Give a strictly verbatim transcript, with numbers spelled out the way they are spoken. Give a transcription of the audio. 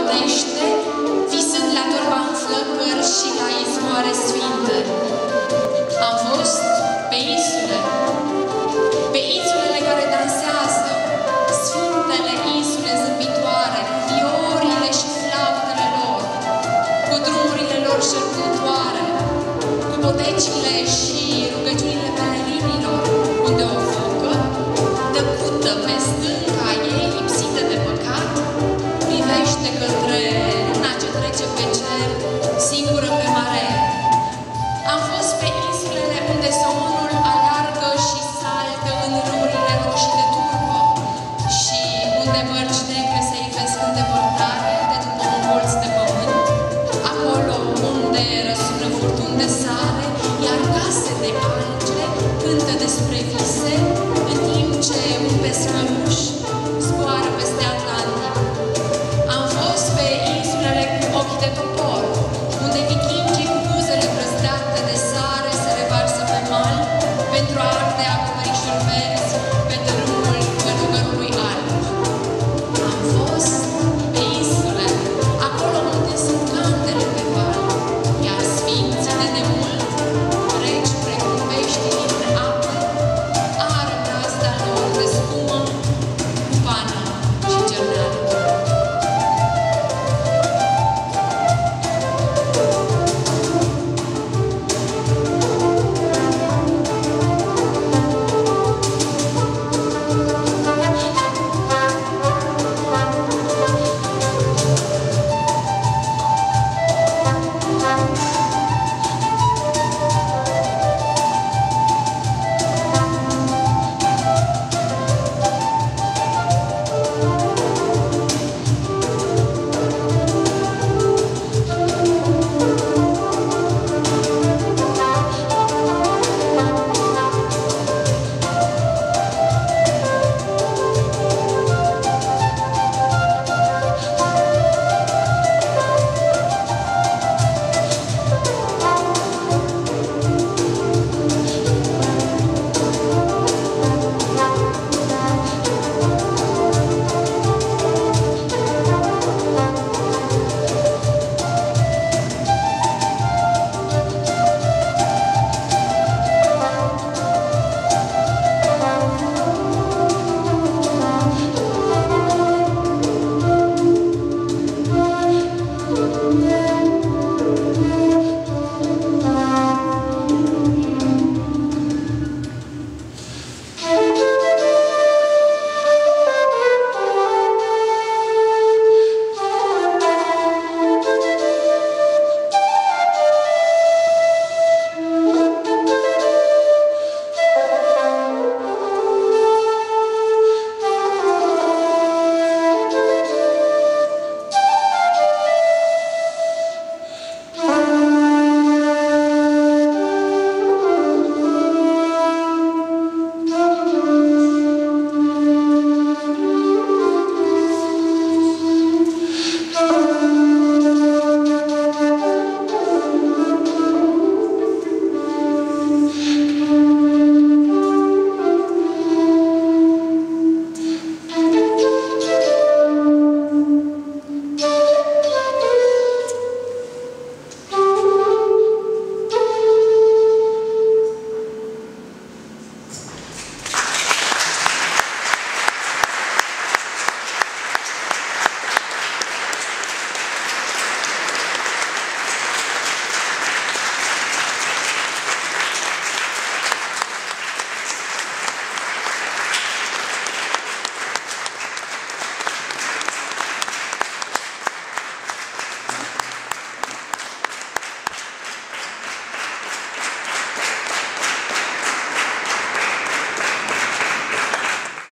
rodește, visând la turba în flăcări și la izvoare sfinte. Am fost pe insule, pe insulele care dansează, sfintele insule zâmbitoare, cu viorile și flautele lor, cu drumurile lor șerputoare, cu botecile și rugăciunile pelerinilor, unde o focă, tăcută pe stânca ei, lipsită de păcat, privește către